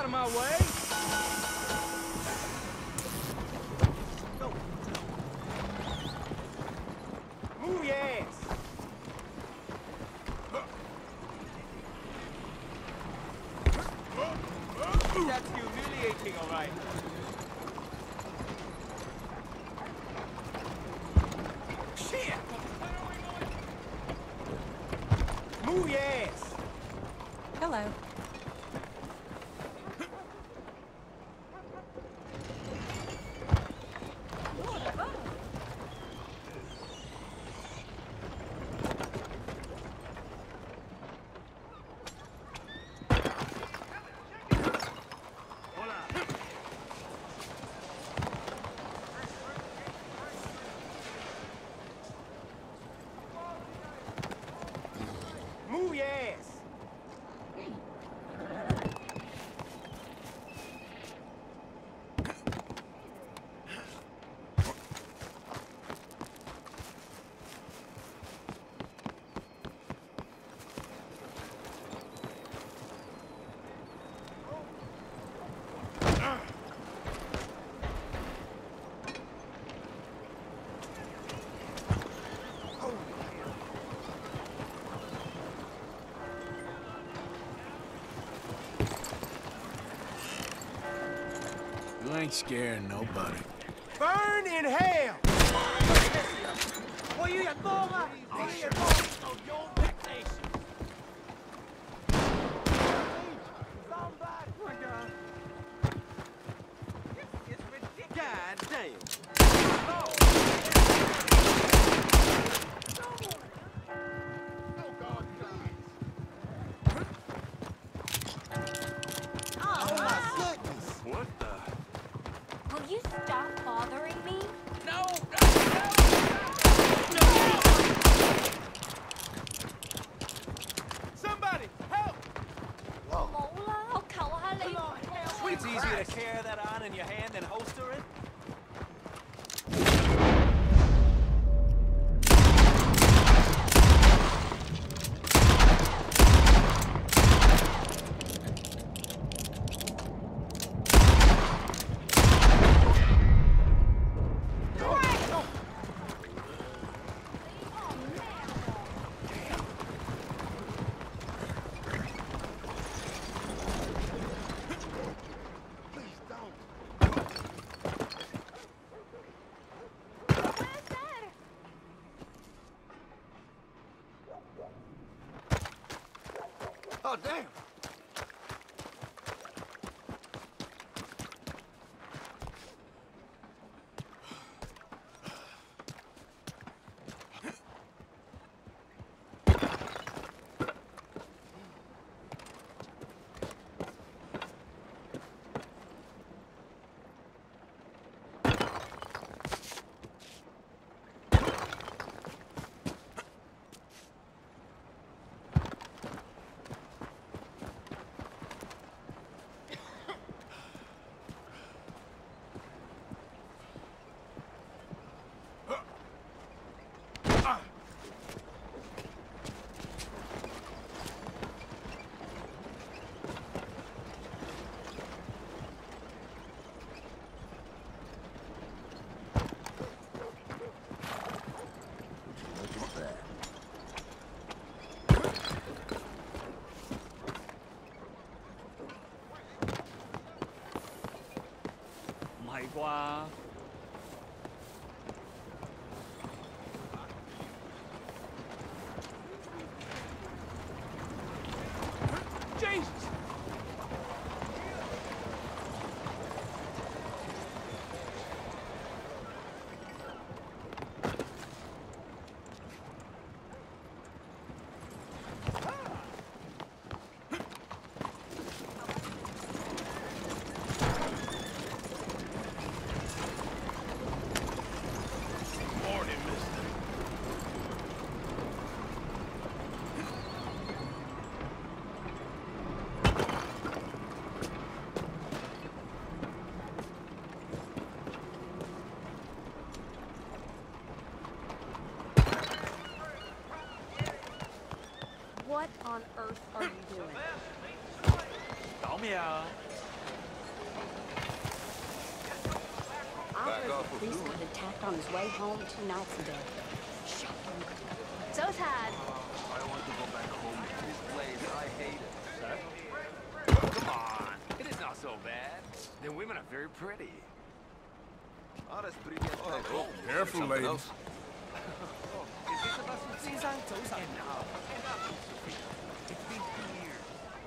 out of my way! Move your ass! That's humiliating, all right. Shit! Move your ass! Hello. Move your ass! You ain't scaring nobody. Burn in hell! God damn. Oh my goodness! What the? Will you stop bothering me? No! Somebody, help! 冇啦，我求下你。 It's easier to carry that on in your hand than holster it. Oh damn! Wow. Jesus! What on earth are you doing? 搞咩啊？ operative the priesthood attacked on his way home 2 nights ago. So sad. I want to go back home to this place. I hate it. Sir? Come on. It is not so bad. The women are very pretty. Oh, Careful, something ladies. else. 先生早晨。Enough. It's been 2 years.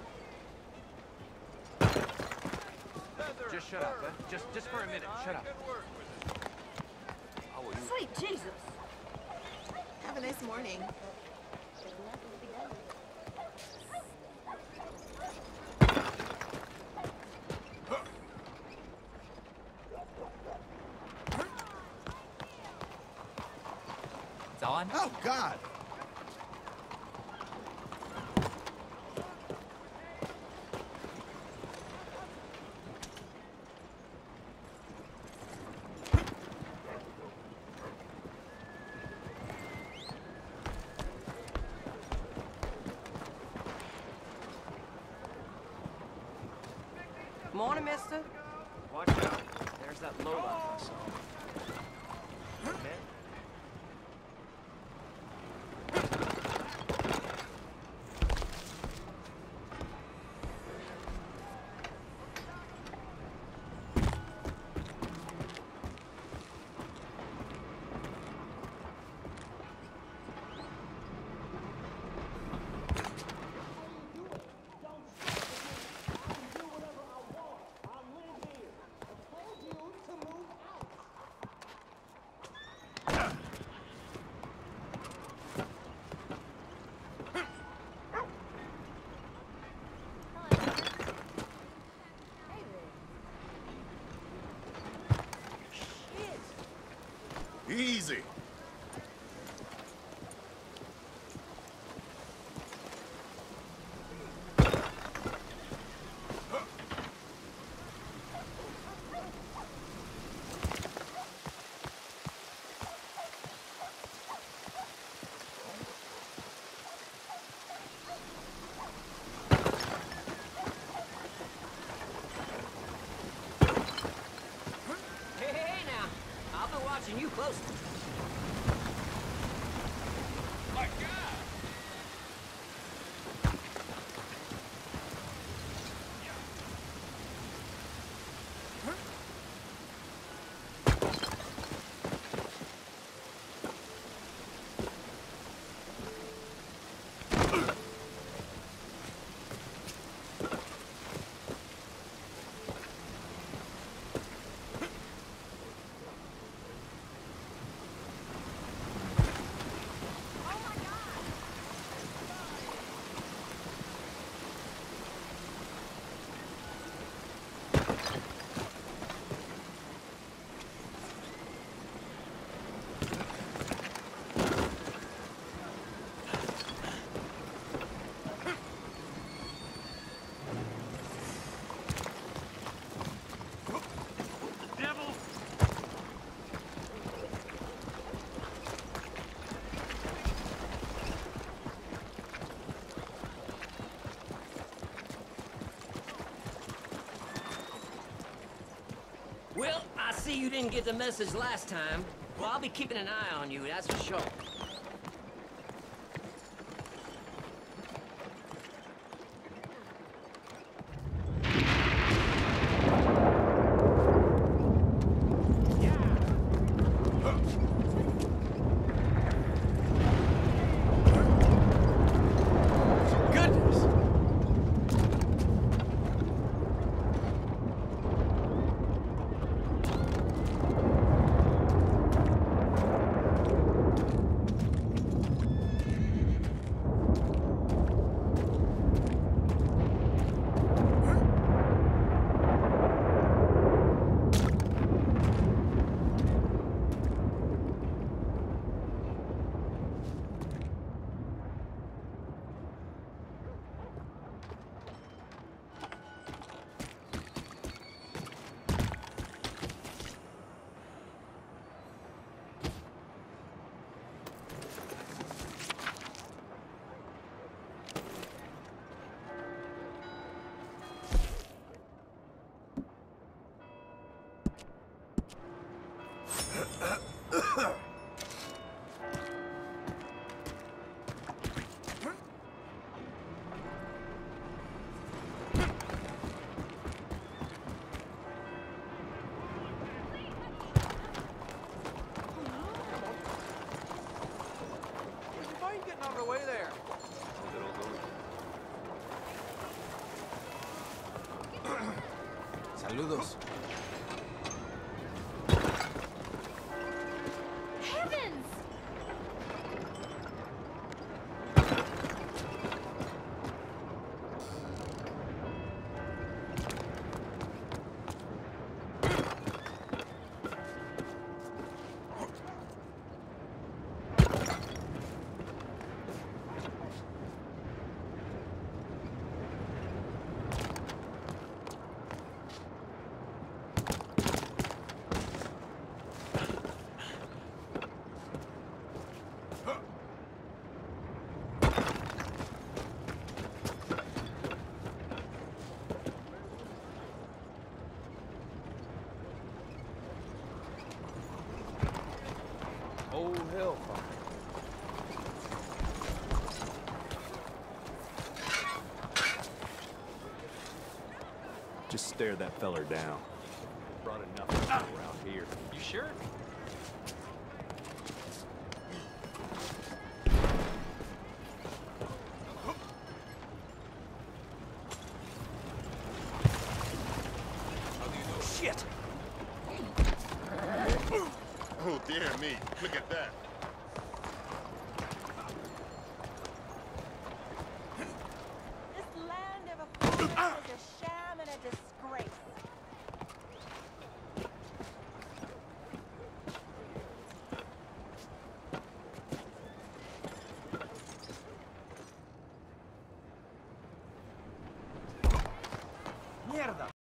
Just shut up, huh? Just for a minute. Shut up. How are you? Sweet Jesus! Have a nice morning. Oh, God. Morning, mister. Watch out. There's that Lola I saw. Easy. Hey, now. I've been watching you closely. My God! Well, I see you didn't get the message last time. Well, I'll be keeping an eye on you, that's for sure. Goodness! Saludos. Heavens! Oh, hellfire. Just stare that feller down. Brought enough of them around here. You sure? Shit! Oh, dear me. Look at that. This land of a is a sham and a disgrace. Mierda!